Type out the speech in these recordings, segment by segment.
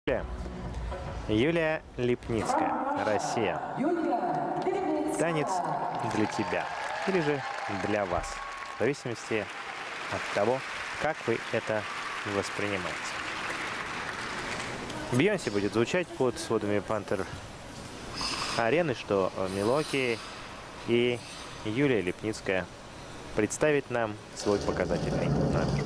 Юлия Липницкая, Россия. Танец для тебя или же для вас, в зависимости от того, как вы это воспринимаете. Бейонсе будет звучать под сводами Пантер Арены, что Милоки, и Юлия Липницкая представит нам свой показательный номер.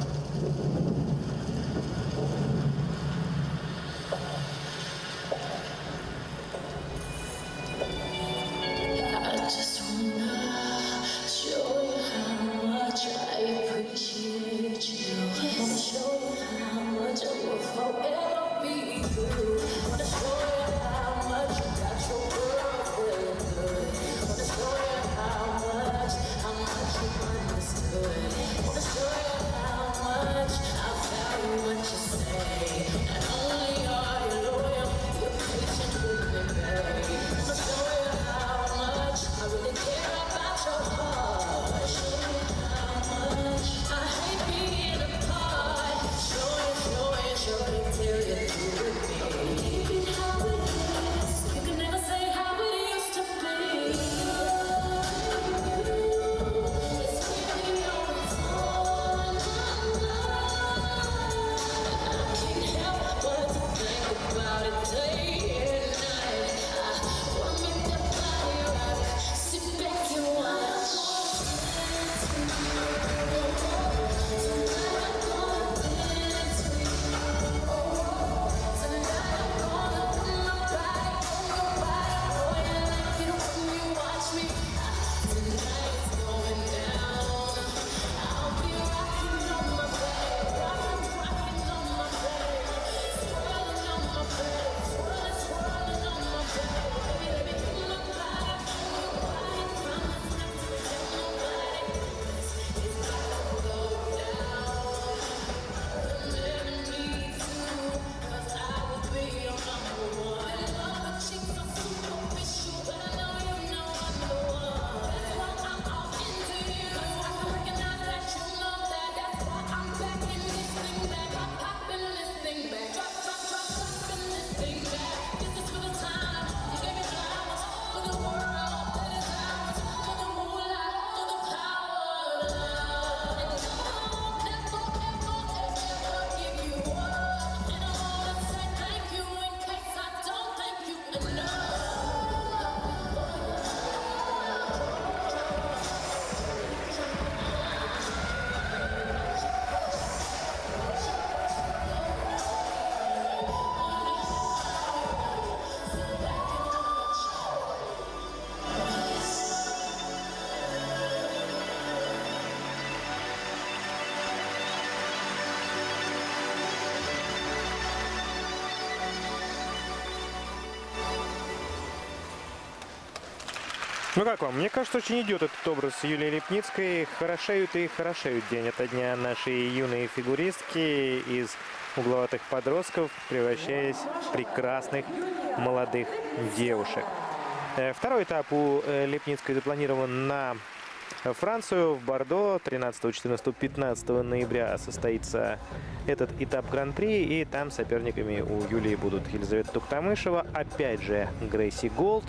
Ну как вам? Мне кажется, очень идет этот образ Юлии Липницкой. Хорошеют и хорошеют день ото дня наши юные фигуристки из угловатых подростков, превращаясь в прекрасных молодых девушек. Второй этап у Липницкой запланирован на Францию, в Бордо. 13, 14, 15 ноября состоится этот этап Гран-при, и там соперниками у Юлии будут Елизавета Туктамышева, опять же Грейси Голд,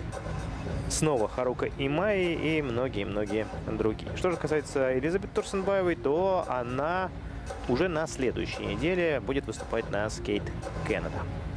снова Харука Имаи и многие-многие другие. Что же касается Элизабет Турсенбаевой, то она уже на следующей неделе будет выступать на Skate Canada.